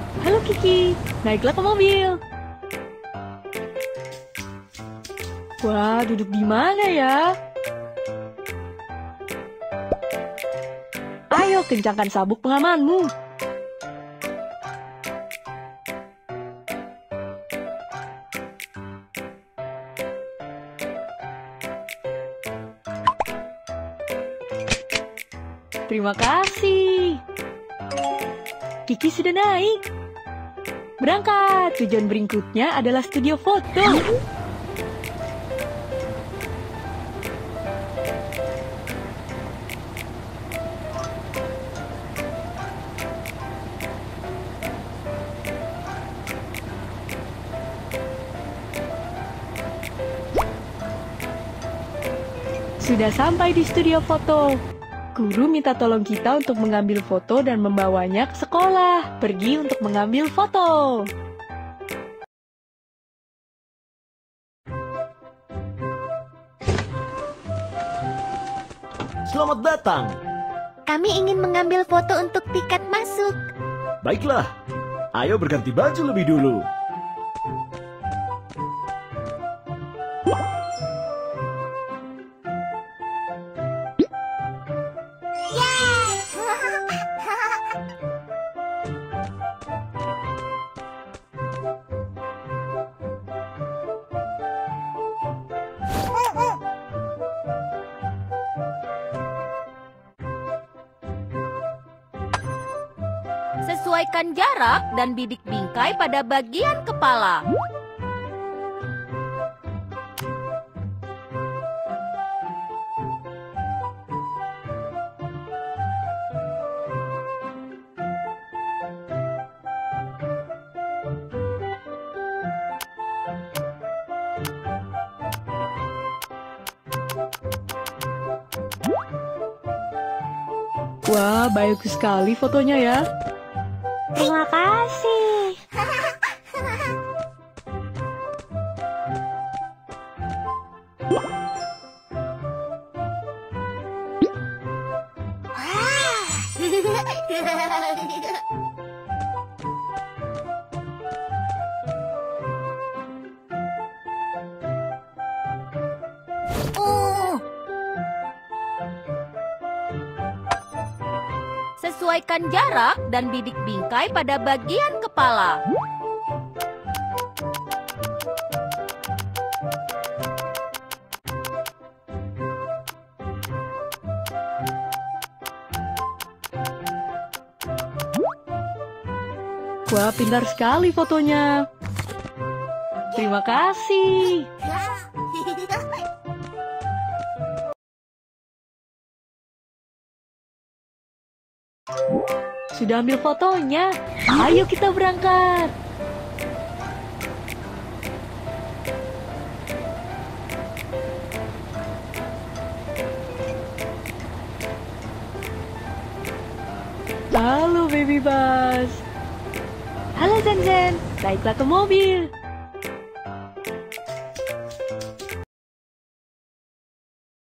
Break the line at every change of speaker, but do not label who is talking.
Halo Kiki, naiklah ke mobil. Wah, duduk di mana ya? Ayo kencangkan sabuk pengamanmu. Terima kasih. Kiki sudah naik. Berangkat. Tujuan berikutnya adalah studio foto. Sudah sampai di studio foto. Guru minta tolong kita untuk mengambil foto dan membawanya ke sekolah. Pergi untuk mengambil foto.
Selamat datang.
Kami ingin mengambil foto untuk tiket masuk.
Baiklah, ayo berganti baju lebih dulu.
Sesuaikan jarak dan bidik bingkai pada bagian kepala.
Wah, bagus sekali fotonya ya.
Terima kasih.
Sesuaikan jarak dan bidik bingkai pada bagian kepala.
Wah, pintar sekali fotonya. Terima kasih. Sudah ambil fotonya. Ayo kita berangkat. Halo Baby Buzz. Halo Zen Zen, naiklah ke mobil.